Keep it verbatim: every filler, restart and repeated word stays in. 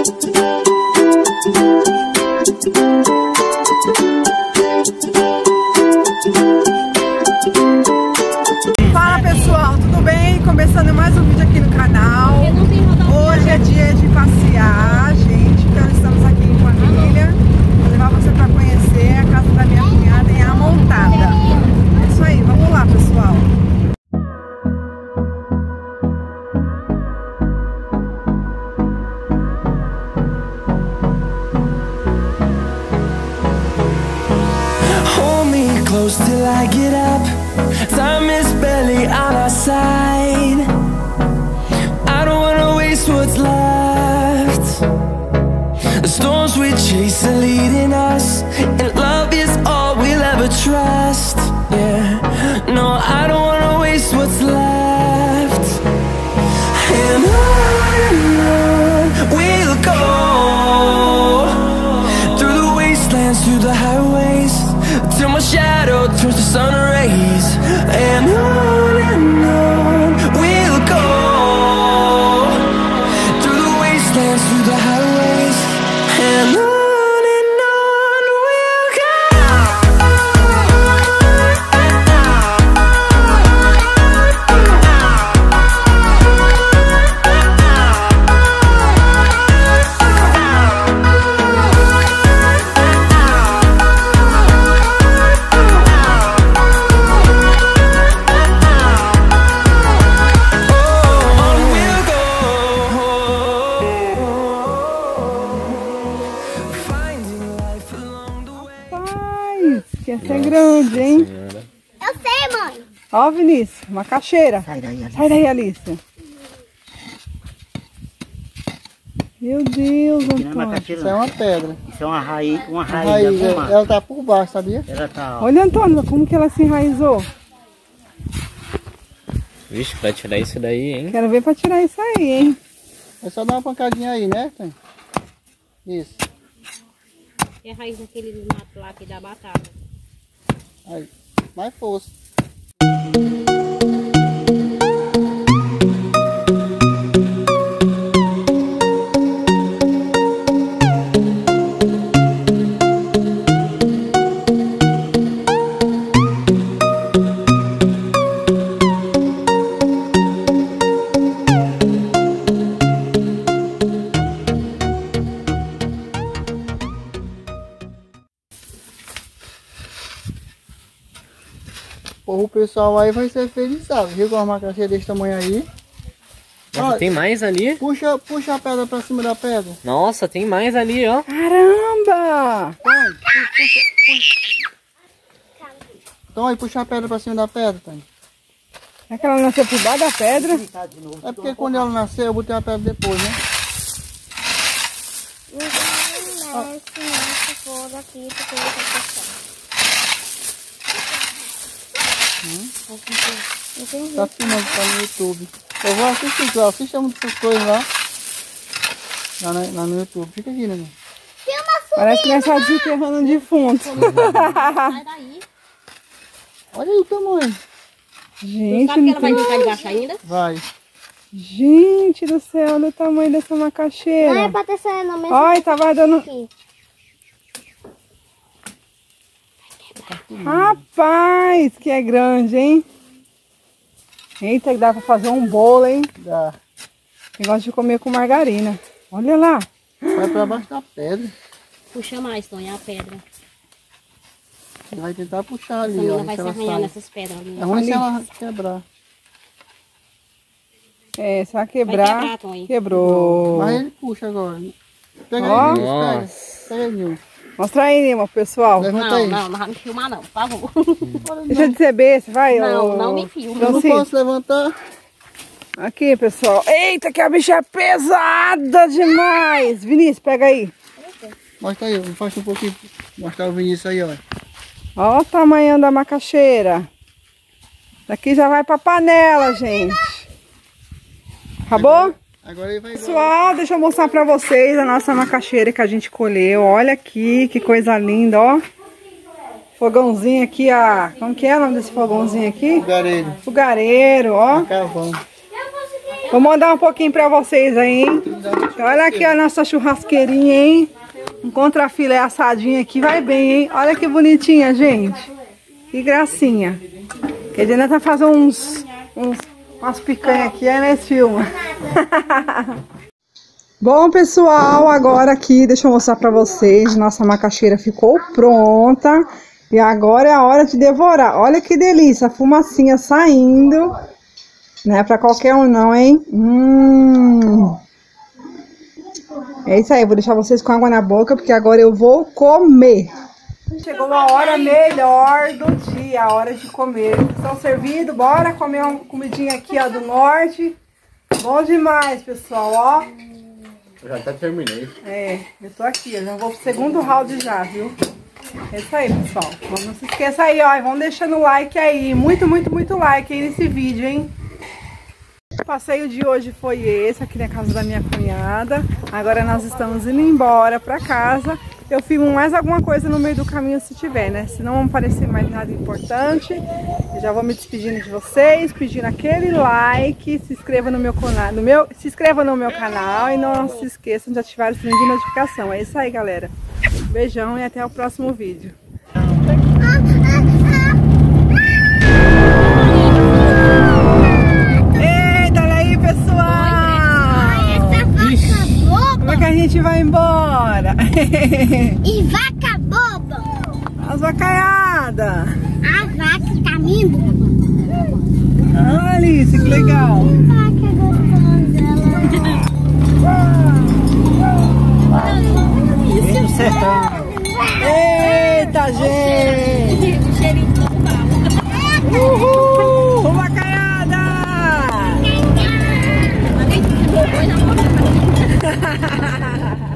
Fala pessoal, tudo bem? Começando mais um vídeo aqui no canal. Hoje é dia de passear, gente. Então estamos aqui em família. Vou levar você para conhecer a casa da minha cunhada em Amontada. É isso aí, vamos lá pessoal. Close till I get up. Time is barely on our side. I don't wanna waste what's left. The storms we chase are leading us, and love is all we'll ever trust. Yeah, no, I don't wanna waste what's left. And on we'll go, through the wastelands, through the highways, till my shadow turns to sun rays. And on and on we'll go, through the wastelands, through the highways, and on. Essa é grande, hein? Eu sei, mãe. Ó, Vinícius, macaxeira. Sai daí, Alice. Sai daí, Alice. Meu Deus, Aqui não é Antônio. macaxeira, Isso é não. uma pedra. Isso é uma raiz, uma raiz, Raiz, da é, pomar. ela tá por baixo, sabia? Ela tá, ó. Olha, Antônio, como que ela se enraizou? Vixe, pra tirar isso daí, hein? Quero ver pra tirar isso aí, hein? É só dar uma pancadinha aí, né? Isso. É a raiz daquele mato lá que dá batata. Aí. Mais força. O pessoal aí vai ser feliz, sabe? Viu com uma macaxeira desse tamanho aí? Nossa, Ó, tem mais ali? Puxa, puxa a pedra pra cima da pedra. Nossa, tem mais ali, ó. Caramba! Tony, pu- puxa, puxa. Tony, puxa a pedra pra cima da pedra, Tony. É que ela nasceu por baixo da pedra? É porque quando ela nasceu, eu botei a pedra depois, né? Não, se for daqui, porque eu vou Entendi. Tá filmando, tá no YouTube. Eu vou assistir, tu assiste muitas coisas lá. Lá, na- lá no YouTube. Fica aqui, né? Parece que nós estamos enterrando um defunto. Sai daí. Olha aí o tamanho. Gente, Sabe que ela não vai tem... ficar debaixo ainda? Vai. Gente do céu, olha o tamanho dessa Não é macaxeira. pra ter saído na mesma Olha, tava dando... aqui. Rapaz, que é grande, hein? Eita, que dá pra fazer um bolo, hein? Dá. Eu gosto de comer com margarina. Olha lá. Vai pra baixo da pedra. Puxa mais, Tony, a pedra. Vai tentar puxar A ali, menina ó. vai Se se ela arranhar sai. nessas pedras ali. É ruim Ali. se ela quebrar. É, se ela Vai quebrar, quebrar, Tony. quebrou. Mas ele puxa agora. Pega Ó. aí, Nilce, pega. Nossa. Pega aí, Nilce. Mostra aí, Nilma, pessoal. Levanta Não, aí. não, não vai me filmar não, por favor. Deixa de ser besta, vai. Não, ô- não me filma. Eu não Francisco. posso levantar. Aqui, pessoal. Eita, que a bicha é pesada demais. Vinícius, pega aí. Mostra aí, faz um pouquinho. Mostrar o Vinícius aí, ó. Ó o tamanho da macaxeira. Daqui já vai pra panela, gente. Acabou? Agora ele vai Pessoal, deixa eu mostrar pra vocês a nossa macaxeira que a gente colheu. Olha aqui, que coisa linda, ó. Fogãozinho aqui, a... Como que é o nome desse fogãozinho aqui? Fogareiro. Fogareiro, ó. Carvão. Vou mandar um pouquinho pra vocês aí, hein? Olha aqui a nossa churrasqueirinha, hein? Um contrafilé assadinho aqui, vai bem, hein? Olha que bonitinha, gente. Que gracinha. Que a Diana tá fazendo uns, uns, umas picanhas aqui, aí nesse filme. Bom, pessoal, agora aqui, deixa eu mostrar pra vocês. Nossa macaxeira ficou pronta. E agora é a hora de devorar. Olha que delícia, a fumacinha saindo. Não é pra qualquer um não, hein? Hum. É isso aí, vou deixar vocês com água na boca, porque agora eu vou comer. Chegou a hora melhor do dia, a hora de comer. Estão servidos, bora comer uma comidinha aqui, ó, do norte. Bom demais, pessoal, ó. Eu já até terminei. É, eu tô aqui, eu já vou pro segundo round já, viu? É isso aí, pessoal. Não se esqueça aí, ó, vamos deixando o like aí. Muito, muito, muito like aí nesse vídeo, hein? O passeio de hoje foi esse, aqui na casa da minha cunhada. Agora nós estamos indo embora pra casa. Eu filmo mais alguma coisa no meio do caminho se tiver, né? Se não aparecer mais nada importante. Eu já vou me despedindo de vocês, pedindo aquele like, se inscreva no meu canal, no meu, se inscreva no meu canal e não se esqueçam de ativar o sininho de notificação. É isso aí, galera. Beijão e até o próximo vídeo. A gente vai embora. E vaca boba. As vacaiadas. A vaca tá lindo. Olha Alice, que legal. Vaca gostosa. Eita, gente. Uhul, vacaiada.